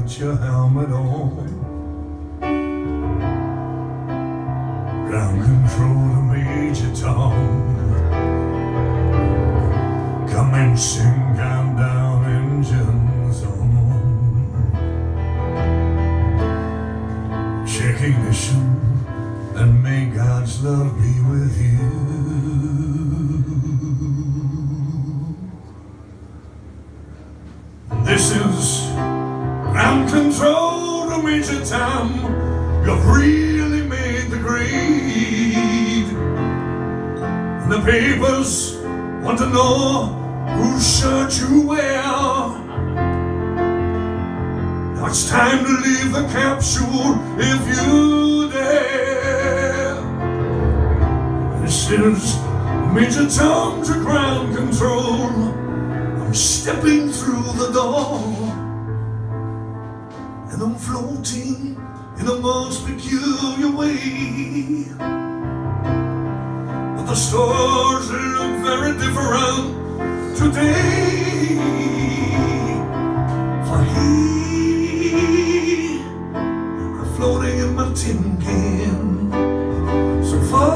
put your helmet on. Ground control to Major Tom. Commencing countdown, engines on. Checking the shoe, and may God's love be with you. This is ground control to Major Tom. You've really made the grade. And the papers want to know whose shirt you wear. Now it's time to leave the capsule if you dare. This is Major Tom to ground control. I'm stepping through the door, and I'm floating in a most peculiar way. But the stars look very different today.